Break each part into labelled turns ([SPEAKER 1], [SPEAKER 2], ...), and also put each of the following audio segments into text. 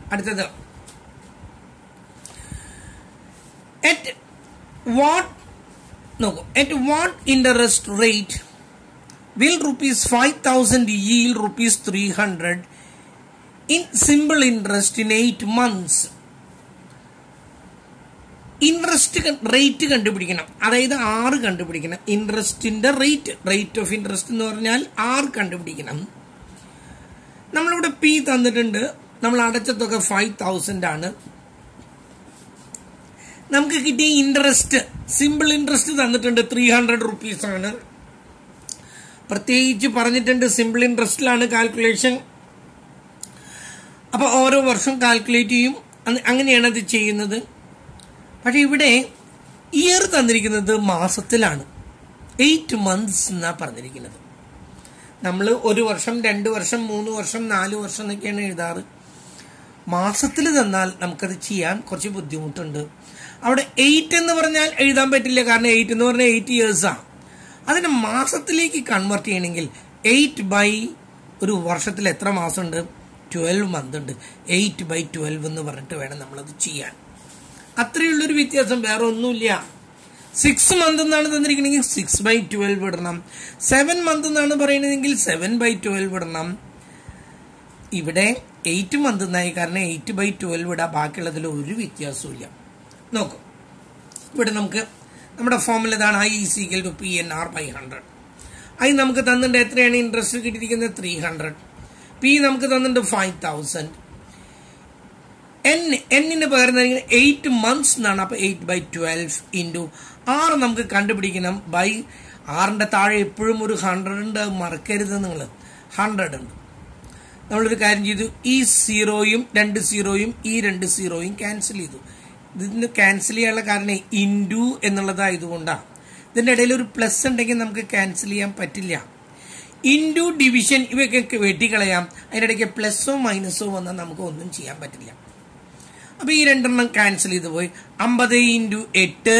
[SPEAKER 1] അടുത്തത് at what interest rate will rupees 5,000 yield rupees 300 in simple interest in 8 months? Interest rate കണ്ടുപിടിക്കണം, അതായത് R കണ്ടുപിടിക്കണം. ഇൻട്രസ്റ്റിന്റെ rate of interest എന്ന് പറഞ്ഞാൽ R കണ്ടുപിടിക്കണം. നമ്മളിവിടെ P തന്നിട്ടുണ്ട്, നമ്മൾ അടച്ച തുക 5,000 ആണ്. നമുക്ക് കിട്ടിയ ഇൻട്രസ്റ്റ്, സിമ്പിൾ ഇൻട്രസ്റ്റ് തന്നിട്ടുണ്ട് 300 റുപ്പീസ് ആണ്. പ്രത്യേകിച്ച് പറഞ്ഞിട്ടുണ്ട് സിമ്പിൾ ഇൻട്രസ്റ്റിലാണ് കാൽക്കുലേഷൻ. അപ്പൊ ഓരോ വർഷം കാൽക്കുലേറ്റ് ചെയ്യും, അങ്ങനെയാണ് അത് ചെയ്യുന്നത്. പക്ഷെ ഇവിടെ ഇയർ തന്നിരിക്കുന്നത് മാസത്തിലാണ്, 8 months എന്നാണ് പറഞ്ഞിരിക്കുന്നത്. നമ്മൾ 1 വർഷം 2 വർഷം 3 വർഷം 4 വർഷം എന്നൊക്കെയാണ് എഴുതാറ്. മാസത്തിൽ തന്നാൽ നമുക്കത് ചെയ്യാൻ കുറച്ച് ബുദ്ധിമുട്ടുണ്ട്. അവിടെ 8 എന്ന് പറഞ്ഞാൽ എഴുതാൻ പറ്റില്ല, കാരണം 8 എന്ന് പറഞ്ഞാൽ 8 yearsആണ്. അതിനെ മാസത്തിലേക്ക് കൺവേർട്ട് ചെയ്യണമെങ്കിൽ 8 ഒരു വർഷത്തിൽ എത്ര മാസമുണ്ട്? 12 months ഉണ്ട്. 8/12 എന്ന് പറഞ്ഞിട്ട് വേണം നമ്മളത് ചെയ്യാൻ. അത്രയുള്ളൊരു വ്യത്യാസം, വേറെ ഒന്നുമില്ല. 6 months എന്നാണ് തന്നിരിക്കണമെങ്കിൽ 6/12 ഇടണം. 7 months എന്നാണ് പറയണതെങ്കിൽ 7/12 ഇടണം. ഇവിടെ 8 months എന്നായി, കാരണം 8/12 ഇടാം, ബാക്കിയുള്ളതിൽ ഒരു വ്യത്യാസവും ഇല്ല. നോക്കൂ, ഇവിടെ നമുക്ക് നമ്മുടെ ഫോമുല ഇതാണ്, I = PNR/100. I നമുക്ക് തന്നിട്ടുണ്ട് എത്രയാണ് ഇൻട്രസ്റ്റ് കിട്ടിയിരിക്കുന്നത്? 300. P നമുക്ക് തന്നിട്ടുണ്ട് 5,000. എന്നിന് പകരം 8 months എന്നാണ്. അപ്പൊ 8/12 ഇൻറ്റു R നമുക്ക് കണ്ടുപിടിക്കണം ബൈ ആറിന്റെ താഴെ എപ്പോഴും ഒരു 100 ഉണ്ട്, മറക്കരുത് നിങ്ങൾ. 100 ഉണ്ട്. നമ്മളൊരു കാര്യം ചെയ്തു, ഈ 0യും 2 0യും ഈ 2 0യും ക്യാൻസൽ ചെയ്തു. ഇതിന് ക്യാൻസൽ ചെയ്യാനുള്ള കാരണം ഇൻറ്റു എന്നുള്ളതായതുകൊണ്ടാണ്. ഇതിന്റെ ഇടയിൽ ഒരു പ്ലസ് ഉണ്ടെങ്കിൽ നമുക്ക് ക്യാൻസൽ ചെയ്യാൻ പറ്റില്ല. ഇൻറ്റു ഡിവിഷൻ ഇവയൊക്കെ വെട്ടിക്കളയാം. അതിൻ്റെ ഇടയ്ക്ക് പ്ലസോ മൈനസോ വന്നാൽ നമുക്ക് ഒന്നും ചെയ്യാൻ പറ്റില്ല. അപ്പൊ ഈ 2 എണ്ണം ക്യാൻസൽ ചെയ്ത് പോയി. 50 × 8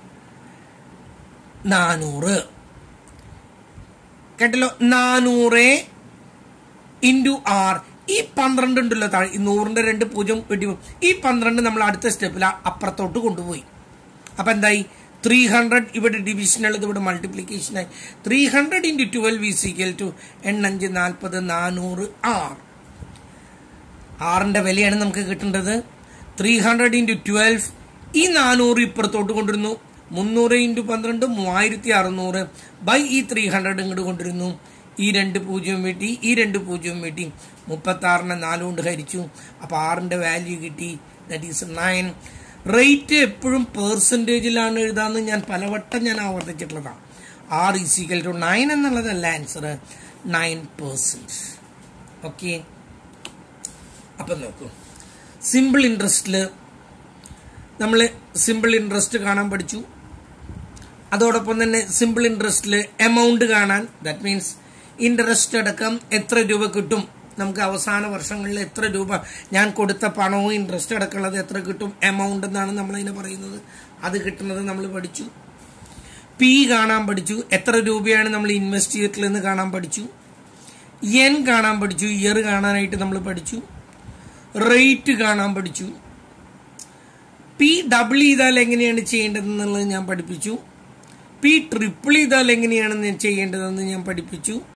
[SPEAKER 1] 400. കേട്ടല്ലോ, 400 × R. ഈ 12 ഉണ്ടല്ലോ താഴെ, 100ന്റെ 2 0 വെട്ടി. ഈ 12 നമ്മൾ അടുത്ത സ്റ്റെപ്പിൽ അപ്പുറത്തോട്ട് കൊണ്ടുപോയി. അപ്പൊ എന്തായി? 300 ഇവിടെ ഡിവിഷനുള്ളത്, ഇവിടെ മൾട്ടിപ്ലിക്കേഷൻ ആയി. 300 × 12 = 8 5 40 400 R. ആറിന്റെ വിലയാണ് നമുക്ക് കിട്ടേണ്ടത്. 300 × 12. ഈ 400 ഇപ്പുറത്തോട്ട് കൊണ്ടിരുന്നു. 300 × 12 3600 ബൈ ഈ 300 ഇങ്ങോട്ട് കൊണ്ടിരുന്നു. ഈ 2 0 വെട്ടി, ഈ 2 0 വെട്ടി. 36നെ 4 കൊണ്ട് ഹരിച്ചു. അപ്പൊ ആറിന്റെ വാല്യൂ കിട്ടി, ദാറ്റ് ഈസ് 9. റേറ്റ് എപ്പോഴും പെർസെന്റേജിലാണ് എഴുതാന്ന് ഞാൻ പലവട്ടം ആവർത്തിച്ചിട്ടുള്ളതാണ്. R = 9 എന്നുള്ളതല്ല ആൻസർ, 9%. ഓക്കെ, അപ്പൊ നോക്കൂ, സിമ്പിൾ ഇൻട്രസ്റ്റില് നമ്മൾ സിമ്പിൾ ഇൻട്രസ്റ്റ് കാണാൻ പഠിച്ചു. അതോടൊപ്പം തന്നെ സിമ്പിൾ ഇൻട്രസ്റ്റില് എമൗണ്ട് കാണാൻ, ദാറ്റ് മീൻസ് ഇൻട്രസ്റ്റ് അടക്കം എത്ര രൂപ കിട്ടും, നമുക്ക് അവസാന വർഷങ്ങളിൽ എത്ര രൂപ ഞാൻ കൊടുത്ത പണവും ഇൻട്രസ്റ്റ് അടക്കമുള്ളത് എത്ര കിട്ടും, എമൗണ്ട് എന്നാണ് നമ്മളതിനെ പറയുന്നത്. അത് കിട്ടുന്നത് നമ്മൾ പഠിച്ചു. P കാണാൻ പഠിച്ചു, എത്ര രൂപയാണ് നമ്മൾ ഇൻവെസ്റ്റ് ചെയ്തിട്ടുള്ളതെന്ന് കാണാൻ പഠിച്ചു. N കാണാൻ പഠിച്ചു, ഇയർ കാണാനായിട്ട് നമ്മൾ പഠിച്ചു. റേറ്റ് കാണാൻ പഠിച്ചു. P ഡബിൾ ചെയ്താൽ എങ്ങനെയാണ് ചെയ്യേണ്ടതെന്നുള്ളത് ഞാൻ പഠിപ്പിച്ചു. P ട്രിപ്പിൾ ചെയ്താൽ എങ്ങനെയാണ് ചെയ്യേണ്ടതെന്ന് ഞാൻ പഠിപ്പിച്ചു.